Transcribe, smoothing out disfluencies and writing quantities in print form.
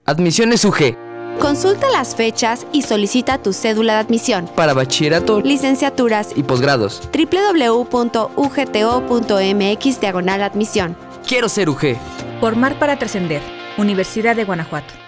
Admisiones UG. Consulta las fechas y solicita tu cédula de admisión. Para bachillerato, licenciaturas y posgrados. www.ugto.mx/admisión. Quiero ser UG. Formar para trascender. Universidad de Guanajuato.